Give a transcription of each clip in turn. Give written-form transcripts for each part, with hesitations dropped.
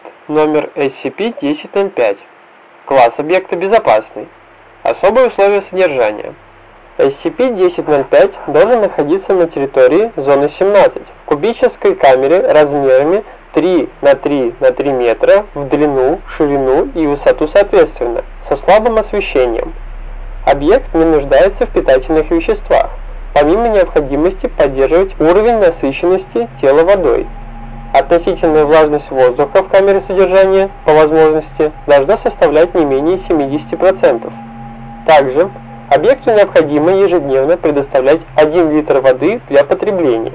объект номер SCP-1005. Класс объекта безопасный. Особые условия содержания. SCP-1005 должен находиться на территории зоны 17 в кубической камере размерами 3 на 3 на 3 метра в длину, ширину и высоту соответственно, со слабым освещением. Объект не нуждается в питательных веществах, помимо необходимости поддерживать уровень насыщенности тела водой. Относительная влажность воздуха в камере содержания, по возможности, должна составлять не менее 70%. Также объекту необходимо ежедневно предоставлять 1 литр воды для потребления.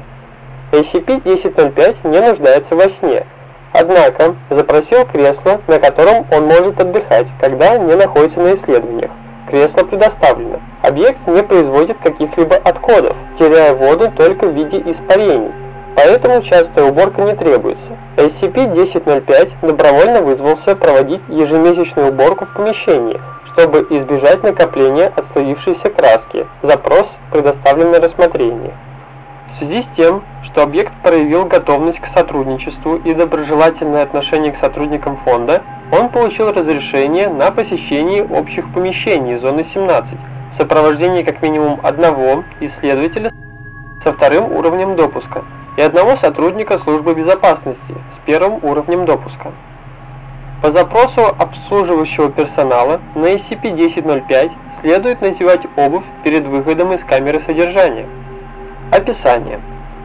SCP-1005 не нуждается во сне, однако запросил кресло, на котором он может отдыхать, когда не находится на исследованиях. Кресло предоставлено. Объект не производит каких-либо отходов, теряя воду только в виде испарений, поэтому частая уборка не требуется. SCP-1005 добровольно вызвался проводить ежемесячную уборку в помещении, чтобы избежать накопления отслоившейся краски. Запрос предоставлен на рассмотрение. В связи с тем, что объект проявил готовность к сотрудничеству и доброжелательное отношение к сотрудникам фонда, он получил разрешение на посещение общих помещений зоны 17 в сопровождении как минимум одного исследователя со 2-м уровнем допуска и одного сотрудника службы безопасности с 1-м уровнем допуска. По запросу обслуживающего персонала на SCP-1005 следует надевать обувь перед выходом из камеры содержания. Описание.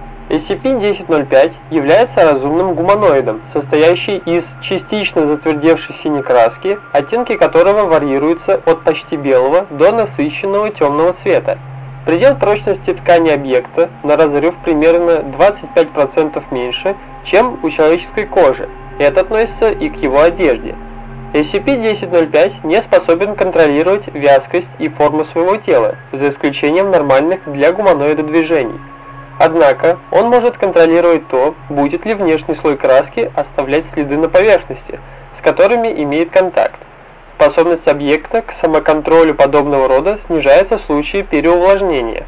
SCP-1005 является разумным гуманоидом, состоящий из частично затвердевшей синей краски, оттенки которого варьируются от почти белого до насыщенного темного цвета. Предел прочности ткани объекта на разрыв примерно 25% меньше, чем у человеческой кожи. Это относится и к его одежде. SCP-1005 не способен контролировать вязкость и форму своего тела, за исключением нормальных для гуманоида движений. Однако, он может контролировать то, будет ли внешний слой краски оставлять следы на поверхности, с которыми имеет контакт. Способность объекта к самоконтролю подобного рода снижается в случае переувлажнения.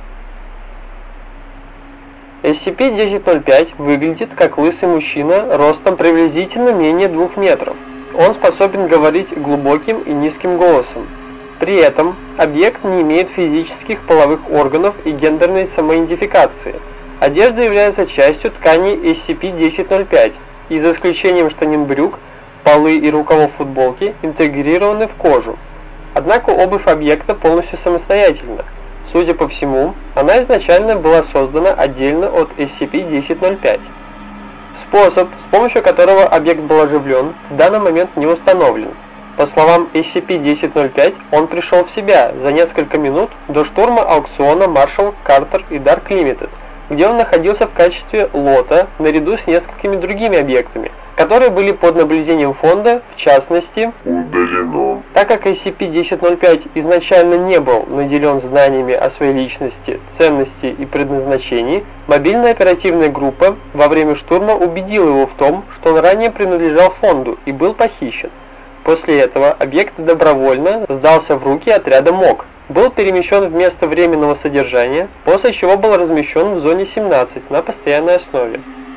SCP-1005 выглядит как лысый мужчина ростом приблизительно менее 2 метров. Он способен говорить глубоким и низким голосом. При этом объект не имеет физических половых органов и гендерной самоидентификации. Одежда является частью ткани SCP-1005, и за исключением штанин брюк, полы и рукавов футболки интегрированы в кожу. Однако обувь объекта полностью самостоятельна. Судя по всему, она изначально была создана отдельно от SCP-1005. Способ, с помощью которого объект был оживлен, в данный момент не установлен. По словам SCP-1005, он пришел в себя за несколько минут до штурма аукциона Marshall, Carter и Dark Limited, где он находился в качестве лота наряду с несколькими другими объектами, которые были под наблюдением фонда, в частности, удалено. Так как SCP-1005 изначально не был наделен знаниями о своей личности, ценности и предназначении, мобильная оперативная группа во время штурма убедила его в том, что он ранее принадлежал фонду и был похищен. После этого объект добровольно сдался в руки отряда МОК, был перемещен в место временного содержания, после чего был размещен в зоне 17 на постоянной основе.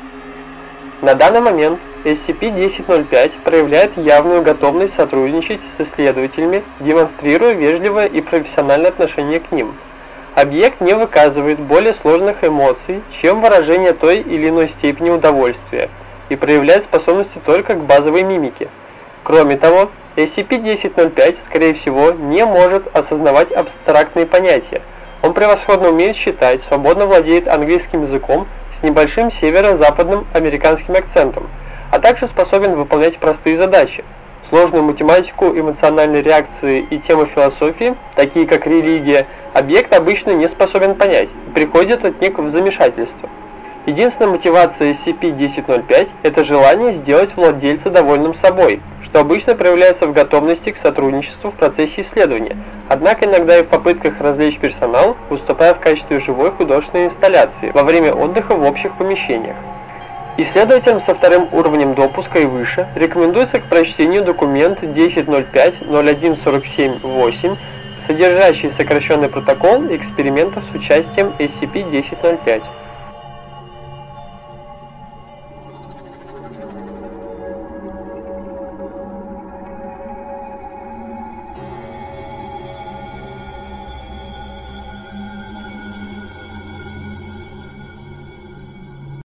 На данный момент SCP-1005 проявляет явную готовность сотрудничать с исследователями, демонстрируя вежливое и профессиональное отношение к ним. Объект не выказывает более сложных эмоций, чем выражение той или иной степени удовольствия, и проявляет способности только к базовой мимике. Кроме того, SCP-1005, скорее всего, не может осознавать абстрактные понятия. Он превосходно умеет считать, свободно владеет английским языком с небольшим северо-западным американским акцентом, а также способен выполнять простые задачи. Сложную математику, эмоциональные реакции и темы философии, такие как религия, объект обычно не способен понять и приходит от них в замешательство. Единственная мотивация SCP-1005 – это желание сделать владельца довольным собой, что обычно проявляется в готовности к сотрудничеству в процессе исследования, однако иногда и в попытках развлечь персонал, выступая в качестве живой художественной инсталляции во время отдыха в общих помещениях. Исследователям со 2-м уровнем допуска и выше рекомендуется к прочтению документ 10.05.0147.8, содержащий сокращенный протокол экспериментов с участием SCP-1005.